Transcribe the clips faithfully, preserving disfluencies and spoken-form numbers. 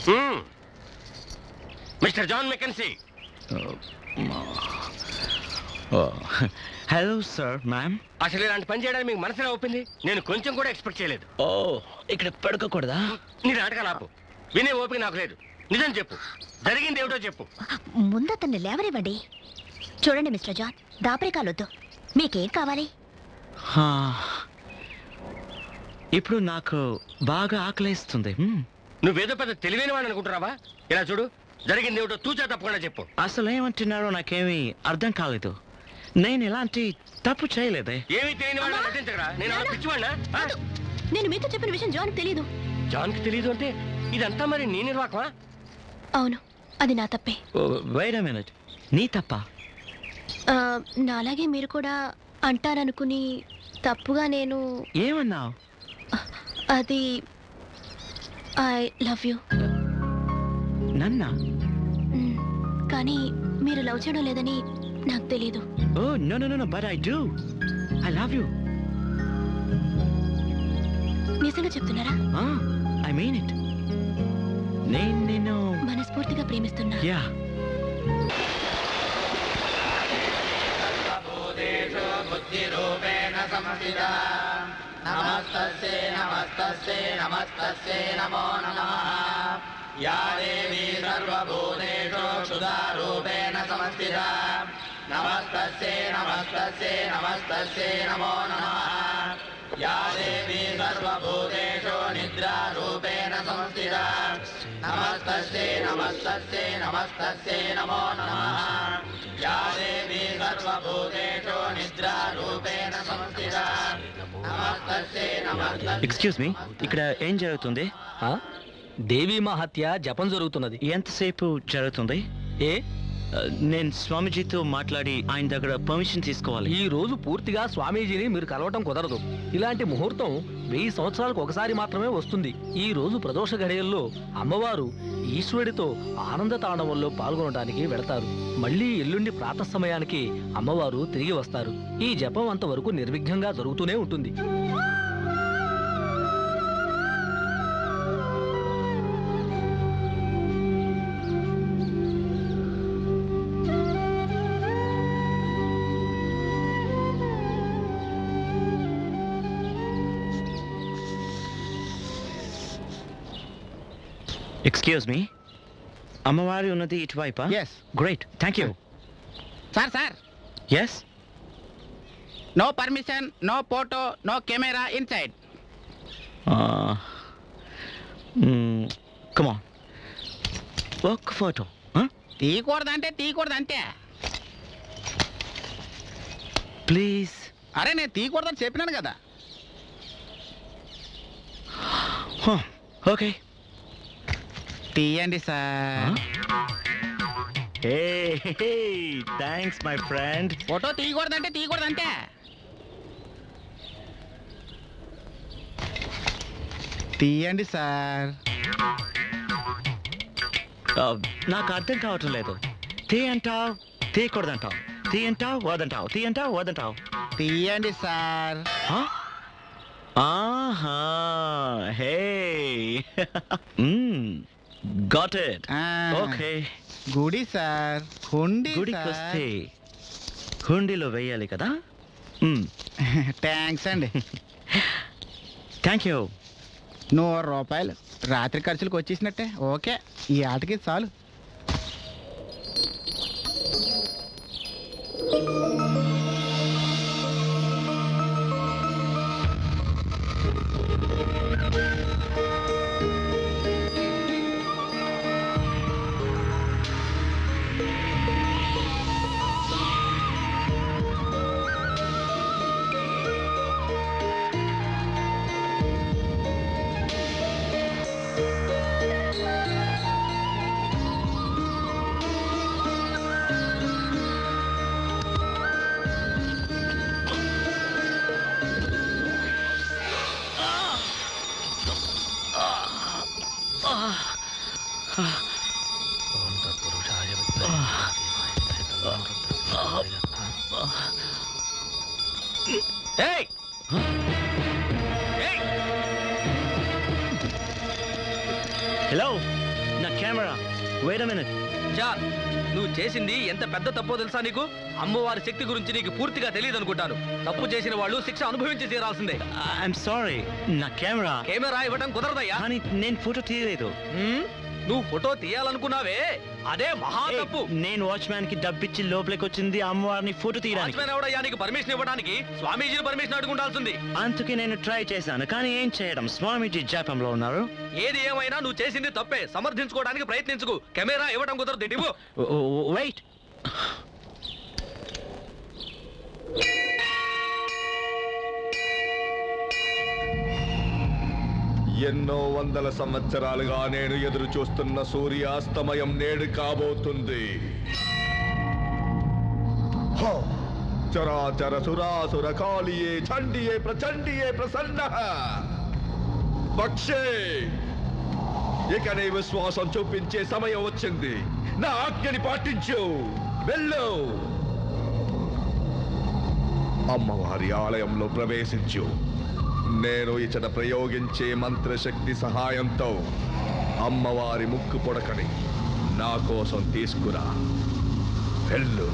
Mister John Mackenzie. Hello sir. Ma'am, అసలు ఇలాంటి పని చేయడానికి మీకు మనసులో ఒప్పింది? నేను కొంచెం కూడా ఎక్స్పెక్ట్ చేయలేదు. ఓ, ఇక్కడ పడుకోకూడదా? నీ నాటకాలు ఆపు. వినే ఓపిక నాకు లేదు. నిజం చెప్పు, జరిగింది ఏమిటో చెప్పు. ముందు అతన్ని లేవనివ్వండి. చూడండి మిస్టర్ జాన్, దాపరికాలొద్దు. మీకేం కావాలి? ఇప్పుడు నాకు బాగా ఆకలిస్తుంది. నువ్వేదో పెద్ద తెలివైన వాడు అనుకుంటున్నావా? ఇలా చూడు, జరిగింది ఏమిటో తూచా తప్పకుండా చెప్పు. అసలు ఏమంటున్నారో నాకేమీ అర్థం కాలేదు. నేను ఇలాంటి తప్పు చేయలేదే. ఏమీ తెలియని వాడు నటించగరా? నేను పిచ్చివాడినా? నేను మీతో చెప్పిన విషయం జాన్ తెలీదు. జాన్కి తెలీదు అంటే ఇదంతా మరి నీ నిర్వాకమా? అవును, అది నా తప్పే. వెయిట్ ఎ మినిట్, నీ తప్ప? నాలాగే మీరు కూడా అంటారనుకుని తప్పుగా నేను ఏమన్నావు? అది ఐ లవ్ యూ. నన్నా? కానీ మీరు లవ్ చేయడం లేదని నాకు తెలీదు. Oh no no no, but I do. I love you. నిజంగా చెప్తున్నారా? I mean it. నేను నిన్ను మనస్ఫూర్తిగా ప్రేమిస్తున్నా. యా. నమస్తస్యై నమస్తస్యై నమస్తస్యై నమో నమః. యా దేవీ సర్వభూతేషు క్షుధారూపేణ సంస్థితా. నమస్తస్యై నమస్తస్యై నమస్తస్యై నమో నమః. యా దేవీ సర్వభూతేషు నిద్రారూపేణ సంస్థితా. నమస్తస్యై నమస్తస్యై నమస్తస్యై నమో నమః. యా దేవీ సర్వభూతేషు నిద్రారూపేణ సంస్థితా. నమస్తస్యై నమస్తస్యై. ఎక్స్క్యూజ్ మీ, ఇక్కడ ఏం జరుగుతుంది? దేవీ మహత్య జపం జరుగుతున్నది. ఎంతసేపు జరుగుతుంది? ఏ నేను స్వామీజీతో మాట్లాడి ఆయన దగ్గర పర్మిషన్ తీసుకోవాలి. ఈ రోజు పూర్తిగా స్వామీజీని మీరు కలవటం కుదరదు. ఇలాంటి ముహూర్తం వెయ్యి సంవత్సరాలకు ఒకసారి మాత్రమే వస్తుంది. ఈ రోజు ప్రదోష గడియల్లో అమ్మవారు ఈశ్వరుడితో ఆనంద తాండవంలో పాల్గొనడానికి వెళతారు. మళ్లీ ఎల్లుండి ప్రాతః సమయానికి అమ్మవారు తిరిగి వస్తారు. ఈ జపం అంతవరకు నిర్విఘ్నంగా జరుగుతూనే ఉంటుంది. ఎక్స్క్యూజ్ మీ, అమ్మవారి ఉన్నది ఇటువైపా? Yes. Great, thank you. Sir sir yes. No permission, no photo, no camera inside. Come on, ఒక్క ఫోటో. తీయకూడదంటే తీయకూడదంటే. ప్లీజ్. అరే నేను తీయకూడదని చెప్పినాను కదా. ఓకే, తీయండి sir. Thanks my friend. Photo తీయకూడదంటే తీయకూడదంటే. తీయండి సార్. నాకు అర్థం కావటం లేదు. తీ అంటావు, తీయకూడదంటావు. తీ అంటావు, వదంటావు. తీ అంటావు, వదంటావు. తీయండి సార్. ఆహా, హే, గాట్ ఇట్. ఓకే. గుడి సార్, హుండీ. గుడికి వస్తే హుండీలో వేయాలి కదా. థ్యాంక్స్ అండి. Thank you. నూరు రూపాయలు రాత్రి ఖర్చులకు వచ్చేసినట్టే. ఓకే, ఈ ఆటకి చాలు. హలో, నా camera wait a minute. John, నువ్వు చేసింది ఎంత పెద్ద తప్పో తెలుసా నీకు? అమ్మవారి శక్తి గురించి నీకు పూర్తిగా తెలియదు అనుకుంటాను. తప్పు చేసిన వాళ్ళు శిక్ష అనుభవించి తీరాల్సిందే. I'm sorry. నా కెమెరా కెమెరా ఇవ్వడం కుదరదయ్యా. కానీ నేను ఫోటో తీయలేదు. నువ్వు ఫోటో తీయాలనుకున్నావే, అదే మహా తప్పు. నేను వాచ్మ్యాన్ కి డబ్బిచ్చి లోపలికి వచ్చింది అమ్మవారిని ఫోటో తీయడానికి. వాచ్మ్యాన్ ఎవడయ్యా నీకు పర్మిషన్ ఇవ్వడానికి? స్వామీజీని పర్మిషన్ అడుగుండాల్సింది. అందుకే నేను ట్రై చేశాను, కానీ ఏం చేయడం, స్వామీజీ జపంలో ఉన్నారు. ఏది ఏమైనా నువ్వు చేసింది తప్పే. సమర్థించుకోవడానికి ప్రయత్నించుకు. కెమెరా ఇవ్వడం కుదరదు. ఇవ్వు. వెయిట్. ఎన్నో వందల సంవత్సరాలుగా నేను ఎదురు చూస్తున్న సూర్యాస్తమయం నేడు కాబోతుంది. చరాచర సురాసుర కాళియే చండియే ప్రచండియే ప్రసన్న పక్షే, ఇక నీ విశ్వాసం చూపించే సమయం వచ్చింది. నా ఆజ్ఞని పాటించు. వెళ్ళు. అమ్మవారి ఆలయంలో ప్రవేశించు. నేను ఇచ్చట ప్రయోగించే మంత్రశక్తి సహాయంతో అమ్మవారి ముక్కు పొడకని నా కోసం తీసుకురా. వెళ్ళు.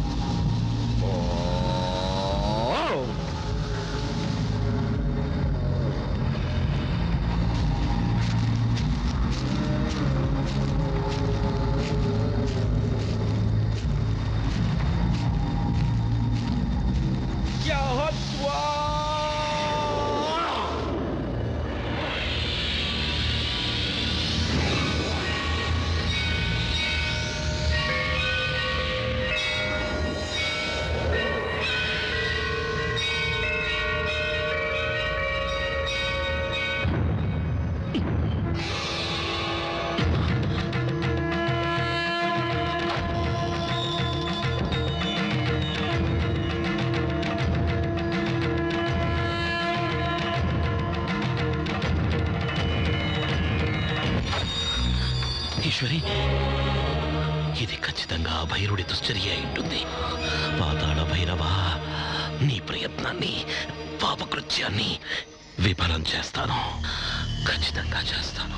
ఈశ్వరి, ఇది ఖచ్చితంగా భైరుడి దుశ్చర్య అయి ఉంటుంది. పాతాళ భైరవ, నీ ప్రయత్నాన్ని, పాపకృత్యాన్ని విఫలం చేస్తాను. ఖచ్చితంగా చేస్తాను.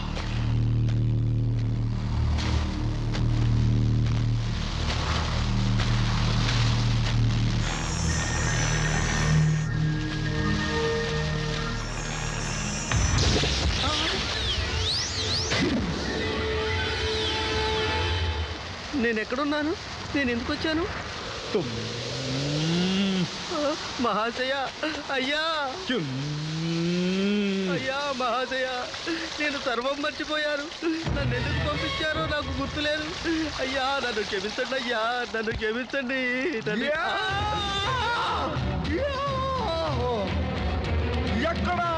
నేను ఎక్కడున్నాను? నేను ఎందుకు వచ్చాను? మహాశయ, అయ్యా అయ్యా మహాశయ, నేను సర్వం మర్చిపోయాను. నన్ను ఎందుకు పంపించారో నాకు గుర్తులేదు. అయ్యా నన్ను క్షమించండి. అయ్యా నన్ను క్షమించండి. ఎక్కడా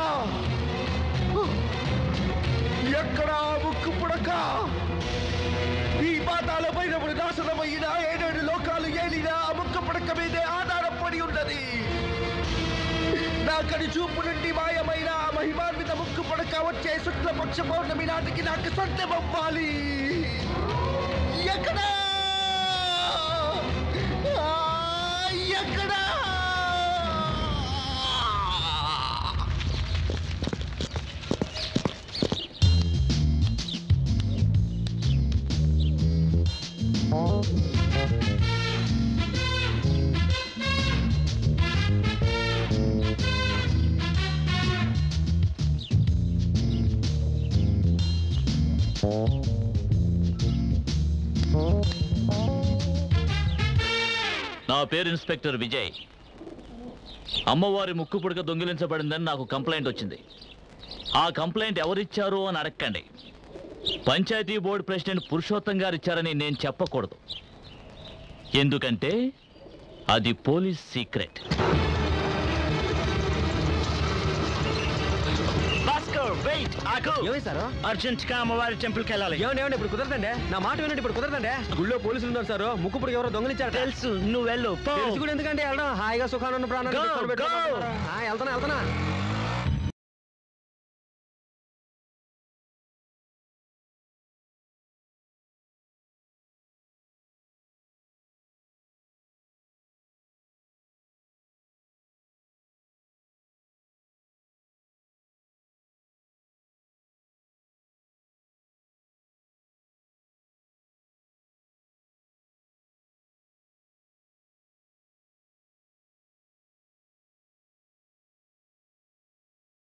ఎక్కడా ముక్కు పుడక? ఈ పాతాల పైనప్పుడు నాశనమైన ఏడేడు లోకాలు ఏలినా ఆ ముక్కు పుడక మీదే ఆధారపడి ఉన్నది. నా కడి చూపు నుండి మాయమైన ఆ మహిమాన్విత ముక్కు పుడక వచ్చే శుక్లపక్ష పౌర్ణమి నాటికి నాకు సత్యమవ్వాలి. ఎక్కడా ఎక్కడా? నా పేరు ఇన్స్పెక్టర్ విజయ్. అమ్మవారి ముక్కు పుడక దొంగిలించబడిందని నాకు కంప్లైంట్ వచ్చింది. ఆ కంప్లైంట్ ఎవరిచ్చారు అని అడగండి. పంచాయతీ బోర్డు ప్రెసిడెంట్ పురుషోత్తం గారు ఇచ్చారని నేను చెప్పకూడదు, ఎందుకంటే అది పోలీస్ సీక్రెట్. అర్జెంట్ గా అమ్మవారి టెంపుల్ కి వెళ్ళాలి. ఏమండి ఇప్పుడు కుదరదండి. నా మాట వినండి, ఇప్పుడు కుదరదండి. గుళ్ళో పోలీసులు ఉన్నారు సార్. ముక్కు పుడక ఎవరో దొంగలించారు. తెలుసు, నువ్వు వెళ్ళు. తెలుసు కూడా ఎందుకంటే వెళ్ళడం. హాయిగా సుఖాన్ని ప్రాణాన్ని వెళ్తానా వెళ్తానా